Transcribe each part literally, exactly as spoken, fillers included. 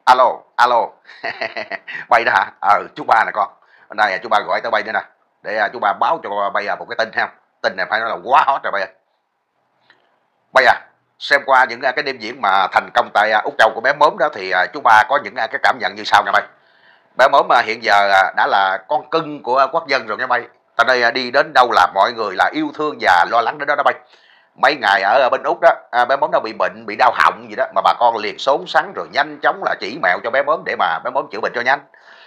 Alo, alo. Bay đó hả? Ờ, chú ba nè con. Hôm nay à, chú ba gọi tới bay nữa nè. Để à, chú ba báo cho bay à, một cái tin ha. Tin này phải nói là quá hot rồi bay ơi. Bay à, xem qua những à, cái đêm diễn mà thành công tại à, Úc Châu của bé Mớm đó thì à, chú ba có những à, cái cảm nhận như sau nha bay. Bé Mớm à, hiện giờ à, đã là con cưng của quốc dân rồi nha bay. Tại đây à, đi đến đâu là mọi người là yêu thương và lo lắng đến đó đó bay. Mấy ngày ở bên Úc đó, à, bé Mớm nó bị bệnh, bị đau họng gì đó mà bà con liền xốn xắn rồi nhanh chóng là chỉ mẹo cho bé Mớm để mà bé Mớm chữa bệnh cho nhanh.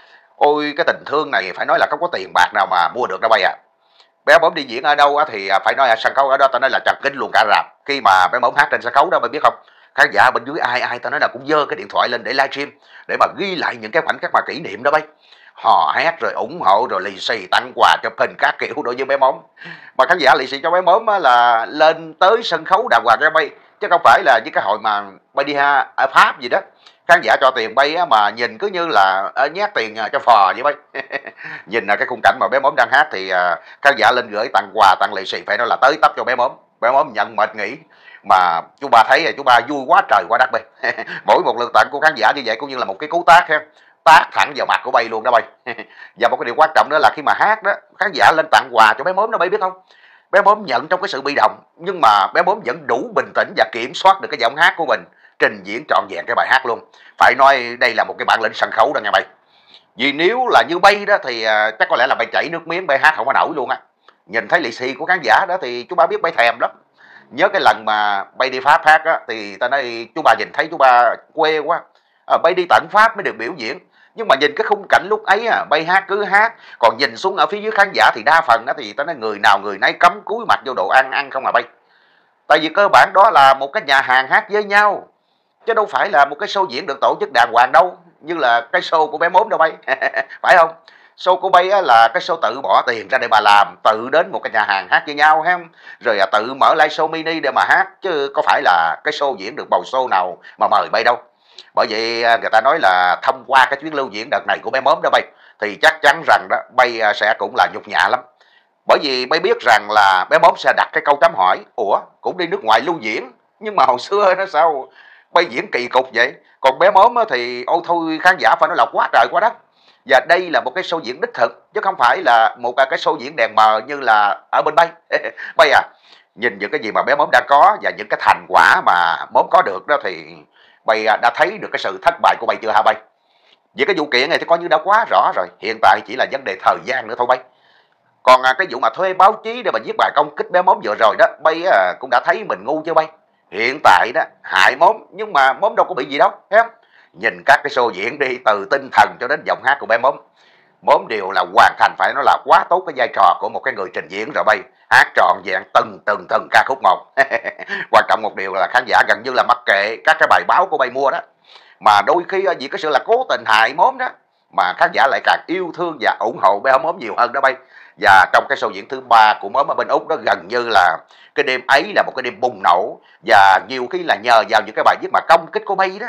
Ôi cái tình thương này phải nói là không có tiền bạc nào mà mua được đâu bay à. Bé Mớm đi diễn ở đâu á thì à, phải nói là sân khấu ở đó tao nói là chật kín luôn cả rạp. Khi mà bé Mớm hát trên sân khấu đó bay biết không? Khán giả bên dưới ai ai tao nói là cũng giơ cái điện thoại lên để livestream để mà ghi lại những cái khoảnh khắc mà kỷ niệm đó bay. Hò hét rồi ủng hộ rồi lì xì tặng quà chụp hình các kiểu đối với bé Mớm. Mà khán giả lì xì cho bé Mớm là lên tới sân khấu đàng hoàng cho bay, chứ không phải là với cái hội mà bay đi ha ở Pháp gì đó. Khán giả cho tiền bay mà nhìn cứ như là nhét tiền cho phò vậy bay. Nhìn là cái khung cảnh mà bé Mớm đang hát thì khán giả lên gửi tặng quà tặng lì xì phải nói là tới tấp cho bé Mớm. Bé Mớm nhận mệt nghỉ mà chú ba thấy là chú ba vui quá trời quá đất bay. Mỗi một lượt tặng của khán giả như vậy cũng như là một cái cú tác ha, tác thẳng vào mặt của bay luôn đó bay. Và một cái điều quan trọng nữa là khi mà hát đó, khán giả lên tặng quà cho bé Mớm đó bay biết không? Bé Mớm nhận trong cái sự bị động nhưng mà bé Mớm vẫn đủ bình tĩnh và kiểm soát được cái giọng hát của mình, trình diễn trọn vẹn cái bài hát luôn. Phải nói đây là một cái bản lĩnh sân khấu đó nha bay. Vì nếu là như bay đó thì chắc có lẽ là bay chảy nước miếng, bay hát không có nổi luôn á. Nhìn thấy lì xì của khán giả đó thì chú ba biết bay thèm lắm. Nhớ cái lần mà bay đi Pháp hát á thì ta nói chú ba nhìn thấy chú ba quê quá. À, bay đi tận Pháp mới được biểu diễn. Nhưng mà nhìn cái khung cảnh lúc ấy à, bay hát cứ hát, còn nhìn xuống ở phía dưới khán giả thì đa phần đó thì ta nói người nào người nấy cắm cúi mặt vô đồ ăn ăn không mà bay. Tại vì cơ bản đó là một cái nhà hàng hát với nhau, chứ đâu phải là một cái show diễn được tổ chức đàng hoàng đâu, như là cái show của bé Mớm đâu bay. Phải không? Show của bay á, là cái show tự bỏ tiền ra để mà làm, tự đến một cái nhà hàng hát với nhau ha, rồi à, tự mở live show mini để mà hát, chứ có phải là cái show diễn được bầu show nào mà mời bay đâu. Bởi vậy người ta nói là thông qua cái chuyến lưu diễn đợt này của bé Mớm đó bay thì chắc chắn rằng đó bay sẽ cũng là nhục nhã lắm. Bởi vì bay biết rằng là bé Mớm sẽ đặt cái câu chấm hỏi, ủa cũng đi nước ngoài lưu diễn nhưng mà hồi xưa nó sao bay diễn kỳ cục vậy. Còn bé Mớm thì ôi thôi khán giả phải nói là quá trời quá đất. Và đây là một cái show diễn đích thực chứ không phải là một cái show diễn đèn mờ như là ở bên bay. Bay à, nhìn những cái gì mà bé Mớm đã có và những cái thành quả mà Mớm có được đó thì bay đã thấy được cái sự thất bại của bay chưa hả bay? Vì cái vụ kiện này thì coi như đã quá rõ rồi, hiện tại chỉ là vấn đề thời gian nữa thôi bay. Còn cái vụ mà thuê báo chí để mà viết bài công kích bé Mớm vừa rồi đó, bay cũng đã thấy mình ngu chưa bay. Hiện tại đó hại Mớm nhưng mà Mớm đâu có bị gì đâu, thấy không? Nhìn các cái show diễn đi, từ tinh thần cho đến giọng hát của bé Mớm, Mớm đều là hoàn thành phải nói là quá tốt cái vai trò của một cái người trình diễn rồi bay. Hát trọn vẹn từng từng từng ca khúc một. Quan trọng một điều là khán giả gần như là mặc kệ các cái bài báo của bay mua đó, mà đôi khi vì cái sự là cố tình hại Mớm đó mà khán giả lại càng yêu thương và ủng hộ bé Mớm nhiều hơn đó bay. Và trong cái show diễn thứ ba của Mớm ở bên Úc đó, gần như là cái đêm ấy là một cái đêm bùng nổ, và nhiều khi là nhờ vào những cái bài viết mà công kích của bay đó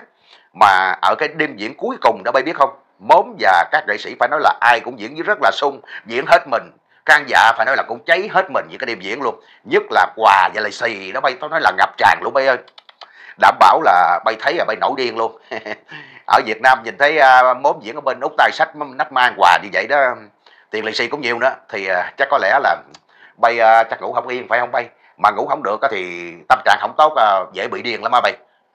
mà ở cái đêm diễn cuối cùng đó bay biết không, Mớm và các nghệ sĩ phải nói là ai cũng diễn rất là sung, diễn hết mình. Khán giả phải nói là cũng cháy hết mình với cái đêm diễn luôn, nhất là quà và lì xì đó bay, tôi nói là ngập tràn luôn bay ơi. Đảm bảo là bay thấy là bay nổi điên luôn. Ở Việt Nam nhìn thấy uh, Mớm diễn ở bên Úc tay sách nách mang quà như vậy đó, tiền lì xì cũng nhiều nữa thì uh, chắc có lẽ là bay uh, chắc ngủ không yên phải không bay? Mà ngủ không được uh, thì tâm trạng không tốt, uh, dễ bị điên lắm á bay.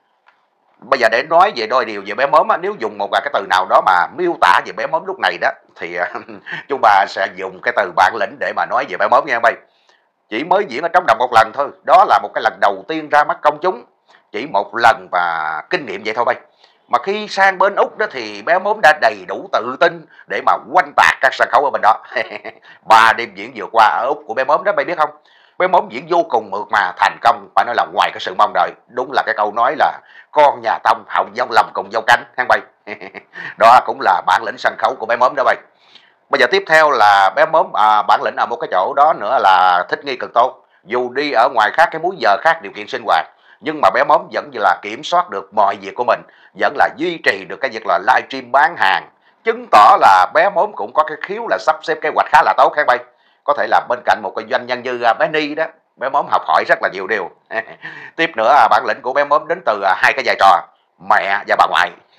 Bây giờ để nói về đôi điều về bé Mớm á, nếu dùng một cái từ nào đó mà miêu tả về bé Mớm lúc này đó thì uh, chúng ta sẽ dùng cái từ bản lĩnh để mà nói về bé Mớm nha bay. Chỉ mới diễn ở trong đồng một lần thôi, đó là một cái lần đầu tiên ra mắt công chúng, chỉ một lần và kinh nghiệm vậy thôi bay. Mà khi sang bên Úc đó thì bé Mớm đã đầy đủ tự tin để mà quanh tạc các sân khấu ở bên đó. Ba đêm diễn vừa qua ở Úc của bé Mớm đó bay biết không? Bé Mớm diễn vô cùng mượt mà, thành công phải nói là ngoài cái sự mong đợi. Đúng là cái câu nói là con nhà Tông họng dông lòng cùng dâu cánh hang bay. Đó cũng là bản lĩnh sân khấu của bé Mớm đó bay. Bây giờ tiếp theo là bé Mớm à, bản lĩnh ở một cái chỗ đó nữa là thích nghi cực tốt. Dù đi ở ngoài khác cái múi giờ khác điều kiện sinh hoạt, nhưng mà bé Mớm vẫn như là kiểm soát được mọi việc của mình, vẫn là duy trì được cái việc là livestream bán hàng, chứng tỏ là bé Mớm cũng có cái khiếu là sắp xếp kế hoạch khá là tốt các bay. Có thể là bên cạnh một cái doanh nhân như bé Ni đó, bé Mớm học hỏi rất là nhiều điều. Tiếp nữa bản lĩnh của bé Mớm đến từ hai cái vai trò mẹ và bà ngoại.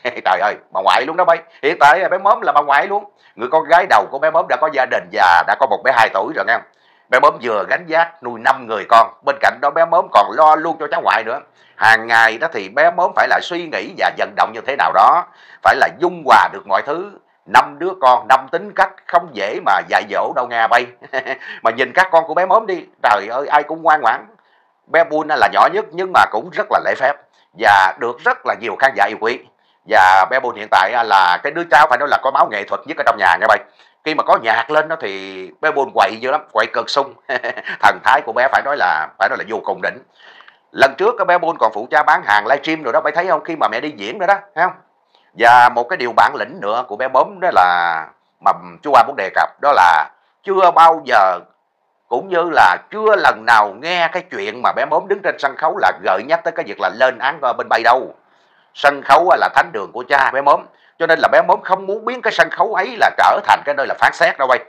Trời ơi, bà ngoại luôn đó bay. Hiện tại bé Móm là bà ngoại luôn. Người con gái đầu của bé Móm đã có gia đình và đã có một bé hai tuổi rồi nghe không? Bé Móm vừa gánh vác nuôi năm người con, bên cạnh đó bé Móm còn lo luôn cho cháu ngoại nữa. Hàng ngày đó thì bé Móm phải là suy nghĩ và vận động như thế nào đó, phải là dung hòa được mọi thứ. Năm đứa con, năm tính cách, không dễ mà dạy dỗ đâu nghe bay. Mà nhìn các con của bé Móm đi, trời ơi ai cũng ngoan ngoãn. Bé Bun là nhỏ nhất nhưng mà cũng rất là lễ phép và được rất là nhiều khán giả yêu quý. Và bé Bun hiện tại là cái đứa cháu phải nói là có máu nghệ thuật nhất ở trong nhà nha bay. Khi mà có nhạc lên đó thì bé Bun quậy dữ lắm, quậy cực sung. Thần thái của bé phải nói là phải nói là vô cùng đỉnh. Lần trước cái bé Bun còn phụ cha bán hàng livestream rồi đó, bay thấy không, khi mà mẹ đi diễn rồi đó, thấy không? Và một cái điều bản lĩnh nữa của bé Bốm đó là mà chú Ba muốn đề cập, đó là chưa bao giờ cũng như là chưa lần nào nghe cái chuyện mà bé Bốm đứng trên sân khấu là gợi nhắc tới cái việc là lên án bên bay đâu. Sân khấu là thánh đường của cha bé Bốm, cho nên là bé Bốm không muốn biến cái sân khấu ấy là trở thành cái nơi là phán xét đâu bay.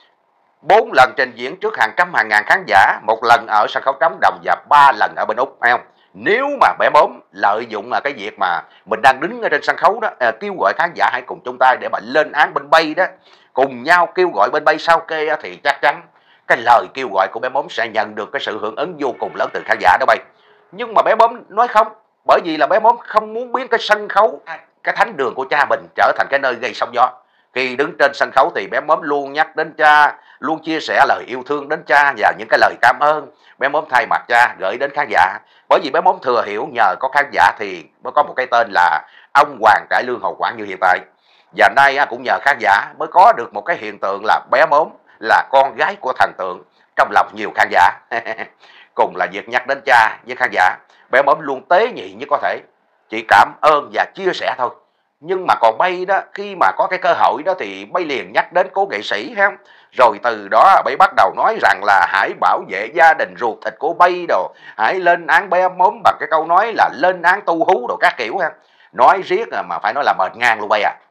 Bốn lần trình diễn trước hàng trăm hàng ngàn khán giả, một lần ở sân khấu trống đồng và ba lần ở bên Úc, phải không? Nếu mà bé Bốm lợi dụng là cái việc mà mình đang đứng ở trên sân khấu đó, à, kêu gọi khán giả hãy cùng chung tay để mà lên án bên bay đó, cùng nhau kêu gọi bên bay sao kê, thì chắc chắn cái lời kêu gọi của bé Bốm sẽ nhận được cái sự hưởng ứng vô cùng lớn từ khán giả đó bay. Nhưng mà bé Bốm nói không, bởi vì là bé Bốm không muốn biến cái sân khấu, cái thánh đường của cha mình trở thành cái nơi gây sóng gió. Khi đứng trên sân khấu thì bé Bốm luôn nhắc đến cha, luôn chia sẻ lời yêu thương đến cha và những cái lời cảm ơn. Bé Bốm thay mặt cha gửi đến khán giả. Bởi vì bé Bốm thừa hiểu nhờ có khán giả thì mới có một cái tên là ông Hoàng Cải Lương Hồ Quảng như hiện tại. Và nay cũng nhờ khán giả mới có được một cái hiện tượng là bé Bốm là con gái của thần tượng trong lòng nhiều khán giả. Cùng là việc nhắc đến cha với khán giả, bé Bốm luôn tế nhị như có thể, chỉ cảm ơn và chia sẻ thôi. Nhưng mà còn bay đó, khi mà có cái cơ hội đó thì bay liền nhắc đến cố nghệ sĩ ha. Rồi từ đó bay bắt đầu nói rằng là hãy bảo vệ gia đình ruột thịt của bay đồ, hãy lên án bé Móm bằng cái câu nói là lên án tu hú đồ các kiểu ha. Nói riết mà phải nói là mệt ngang luôn bay à.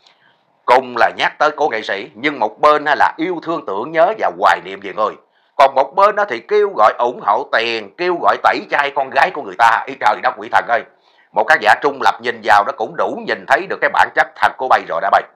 Cùng là nhắc tới cố nghệ sĩ, nhưng một bên là yêu thương tưởng nhớ và hoài niệm về người. Còn một bên thì kêu gọi ủng hộ tiền, kêu gọi tẩy chay con gái của người ta. Ý trời đất quỷ thần ơi. Một khán giả trung lập nhìn vào đó cũng đủ nhìn thấy được cái bản chất thật của bay rồi đã bay.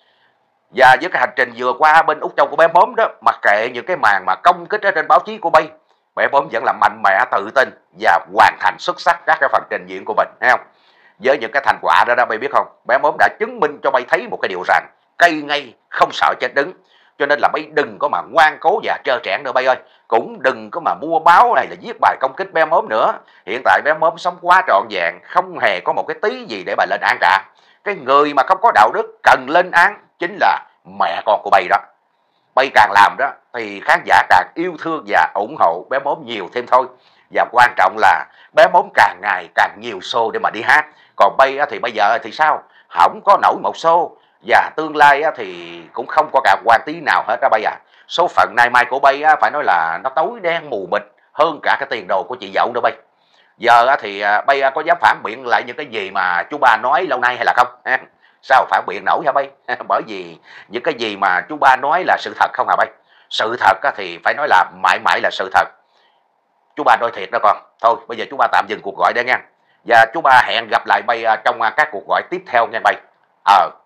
Và với cái hành trình vừa qua bên Úc Châu của bé Bốm đó, mặc kệ những cái màn mà công kích ở trên báo chí của bay, bé Bốm vẫn là mạnh mẽ, tự tin và hoàn thành xuất sắc các cái phần trình diễn của mình, thấy không? Với những cái thành quả đó đó bay biết không, bé Bốm đã chứng minh cho bay thấy một cái điều rằng cây ngay không sợ chết đứng. Cho nên là bay đừng có mà ngoan cố và trơ trẽn nữa bay ơi. Cũng đừng có mà mua báo này là viết bài công kích bé Móm nữa. Hiện tại bé Móm sống quá trọn vẹn, không hề có một cái tí gì để bà lên án cả. Cái người mà không có đạo đức cần lên án chính là mẹ con của bay đó. Bay càng làm đó thì khán giả càng yêu thương và ủng hộ bé Móm nhiều thêm thôi. Và quan trọng là bé Móm càng ngày càng nhiều show để mà đi hát. Còn bay thì bây giờ thì sao? Không có nổi một show. Và tương lai thì cũng không có cả quan tí nào hết đó bay à. Số phận nay mai của bay phải nói là nó tối đen mù mịt hơn cả cái tiền đồ của chị dậu nữa bay. Giờ thì bay có dám phản biện lại những cái gì mà chú ba nói lâu nay hay là không? Sao phản biện nổi hả bay? Bởi vì những cái gì mà chú ba nói là sự thật không hả bay? Sự thật thì phải nói là mãi mãi là sự thật. Chú ba nói thiệt đó con. Thôi bây giờ chú ba tạm dừng cuộc gọi đây nha. Và chú ba hẹn gặp lại bay trong các cuộc gọi tiếp theo nha bay. Ờ